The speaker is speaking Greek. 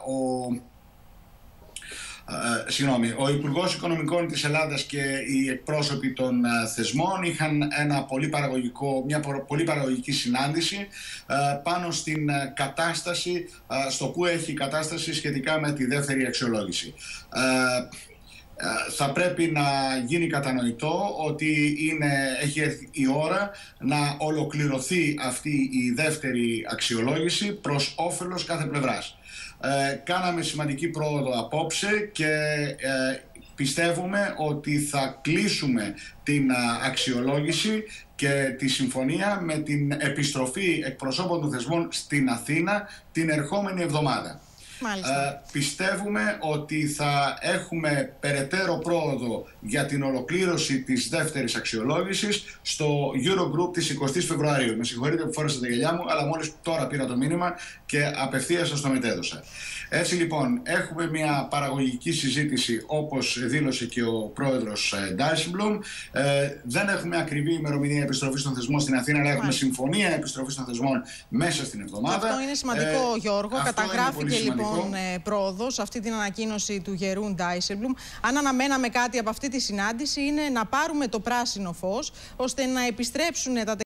ο Υπουργός Οικονομικών της Ελλάδας και οι εκπρόσωποι των θεσμών είχαν μια πολύ παραγωγική συνάντηση πάνω στην κατάσταση, στο που έχει η κατάσταση σχετικά με τη δεύτερη αξιολόγηση. Θα πρέπει να γίνει κατανοητό ότι έχει έρθει η ώρα να ολοκληρωθεί αυτή η δεύτερη αξιολόγηση προς όφελος κάθε πλευράς. Κάναμε σημαντική πρόοδο απόψε και πιστεύουμε ότι θα κλείσουμε την αξιολόγηση και τη συμφωνία με την επιστροφή εκπροσώπων των θεσμών στην Αθήνα την ερχόμενη εβδομάδα. Πιστεύουμε ότι θα έχουμε περαιτέρω πρόοδο για την ολοκλήρωση της δεύτερης αξιολόγησης στο Eurogroup της 20ης Φεβρουαρίου. Με συγχωρείτε που φόρεσα τα γυαλιά μου, αλλά μόλις τώρα πήρα το μήνυμα και απευθείας σας το μετέδωσα. Έτσι λοιπόν, έχουμε μια παραγωγική συζήτηση, όπως δήλωσε και ο πρόεδρος Dijsselbloem. Δεν έχουμε ακριβή ημερομηνία επιστροφής των θεσμών στην Αθήνα, αλλά έχουμε συμφωνία επιστροφής των θεσμών μέσα στην εβδομάδα. Αυτό είναι σημαντικό, Γιώργο. Καταγράφηκε λοιπόν πρόοδος αυτή την ανακοίνωση του Γερούν Dijsselbloem. Αν αναμέναμε κάτι από αυτή τη συνάντηση, είναι να πάρουμε το πράσινο φως ώστε να επιστρέψουν τα